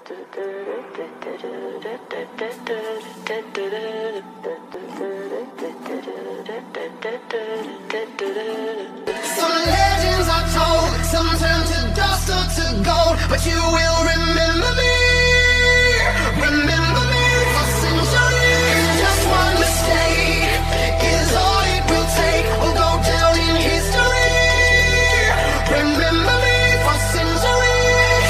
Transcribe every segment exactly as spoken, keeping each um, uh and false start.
legends are told, some turn to dust or to gold, but you will remember me, remember me for centuries. Just one mistake is all it will take. We'll go down in history. Remember me for centuries.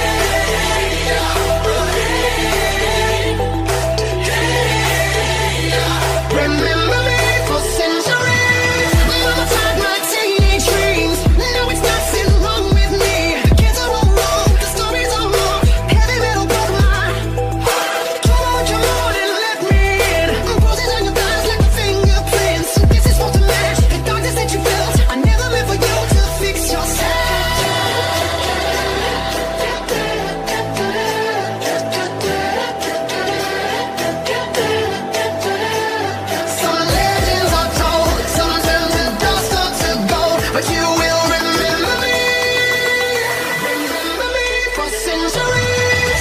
Remember me for centuries. Mama tied my teenage dreams. Now it's nothing wrong with me. The kids are all wrong, the stories are wrong. Heavy metal broke my heart. Come on, come on and let me in. Bruises on your thighs like the fingerprints. This is supposed to match the darkness that you felt. I never meant for you to fix yourself. Some legends are told, some turn to dust or to gold, but you will remember me, remember me for centuries.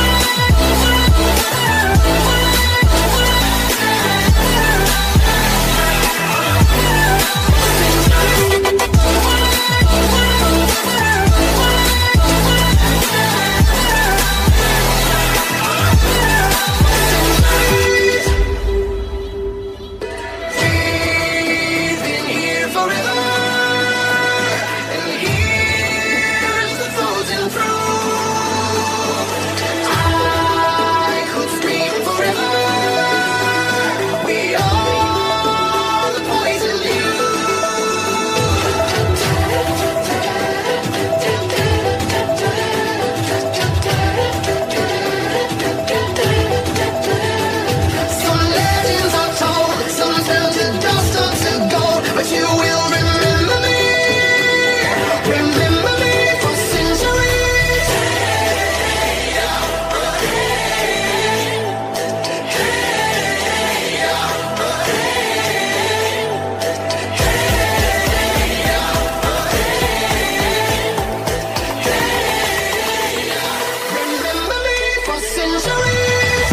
We've been here forever, and here's the frozen fruit. I could scream forever. We are the poison Some legends are told, some turn to dust or to gold, but you will remember me, remember me for centuries. Remember me for centuries.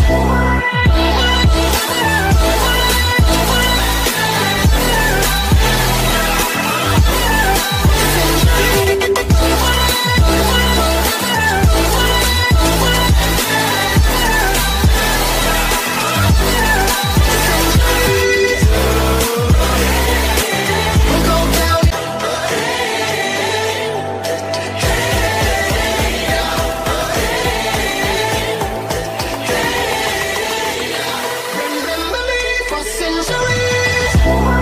We'll go down. Remember me for centuries.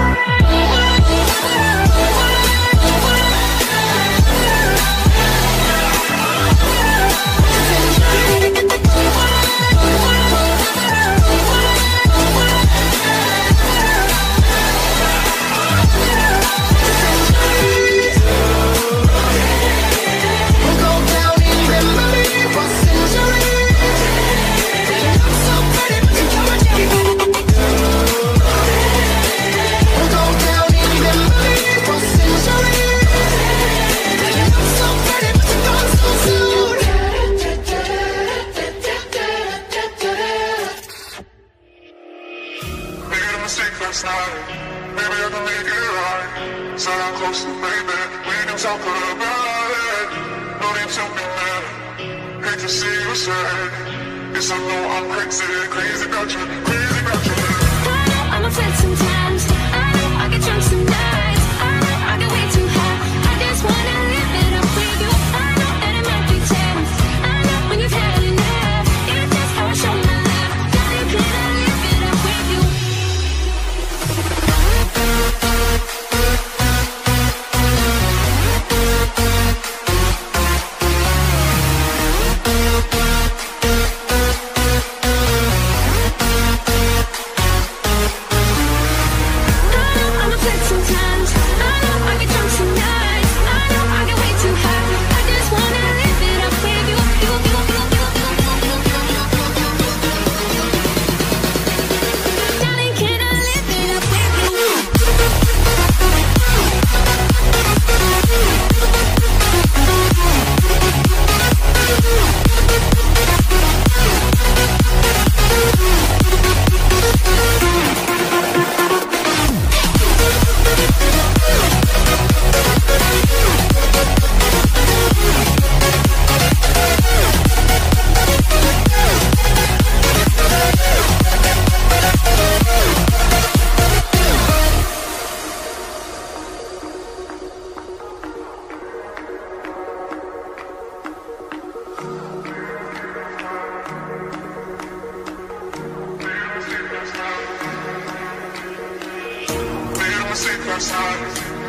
We'll go down in memory for centuries. You're so pretty, but you're We'll go down in memory for centuries. You're so pretty, but you're gone so soon. Made a mistake last night. Maybe I can make it right. Said I'm close to baby. We can talk about it. No need to be mad. Hate to see you sad. Yes, I know I'm crazy, crazy about you, crazy about you. I'm upset sometimes. I know I get drunk some nights. I know I get way too high. I just wanna live it up with you. I know that it might be tense. I know when you've had enough. It's just how I show my love. Now you can't live it up with you. Made a mistake last night.